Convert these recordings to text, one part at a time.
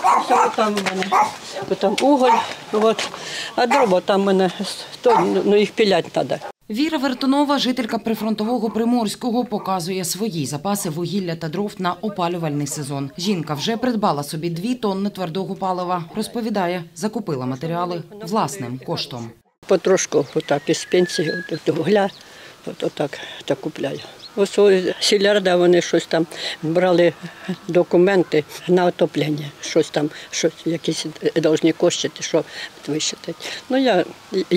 Все там у мене, там уголь, от. А дрова там у мене, їх піляти треба. Віра Вертунова, жителька прифронтового Приморського, показує свої запаси вугілля та дров на опалювальний сезон. Жінка вже придбала собі 2 тонни твердого палива. Розповідає, закупила матеріали власним коштом. Потрошку отак із пенсії, вугля, отак купляю. Ось сільярда, вони щось там брали документи на отоплення, якісь повинні кошти, що вищити. Ну, як,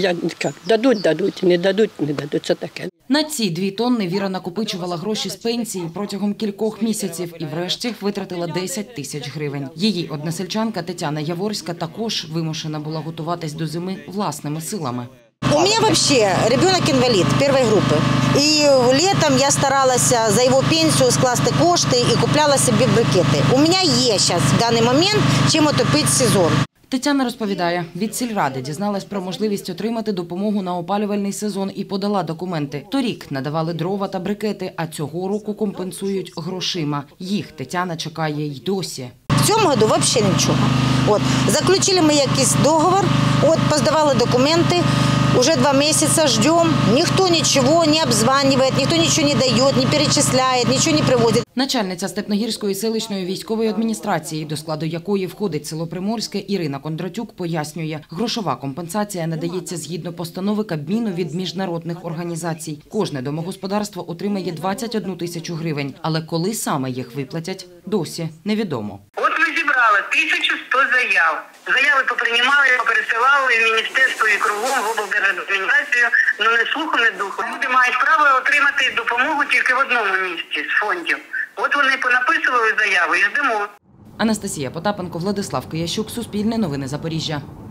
дадуть, не дадуть, це таке. На ці 2 тонни Віра накопичувала гроші з пенсії протягом кількох місяців і врешті витратила 10 тисяч гривень. Її односельчанка Тетяна Яворська також вимушена була готуватись до зими власними силами. У меня вообще ребенок-инвалид первой группы. И летом я старалась за его пенсию скласти кошти и купляла себе брикети. У меня є сейчас в даний момент чим отопити сезон. Тетяна розповідає, від сільради дізналась про можливість отримати допомогу на опалювальний сезон і подала документи. Торік надавали дрова та брикети, а цього року компенсують грошима. Їх Тетяна чекає й досі. В цьому році взагалі нічого. Заключили ми якийсь договор, поздавали документи. Уже 2 месяца ждем, никто ничего не обзванивает, никто ничего не дает, не перечисляет, ничего не привозит. Начальниця Степногірської селищної військової адміністрації, до складу якої входить село Приморське, Ірина Кондратюк пояснює, грошова компенсація надається згідно постанови Кабміну від міжнародних організацій. Кожне домогосподарство отримає 21 тисячу гривень, але коли саме їх виплатять, досі невідомо. От ми зібрали 1100 заяв. Заяви поприймали, пересилали в міністерство і кругом, в облдержадміністрацію, але не слуху, не духу. Люди мають право отримати допомогу тільки в одному місці з фондів. От вони понаписували заяви і ждемо. Анастасія Потапенко, Владислав Киящук, Суспільне новини Запоріжжя.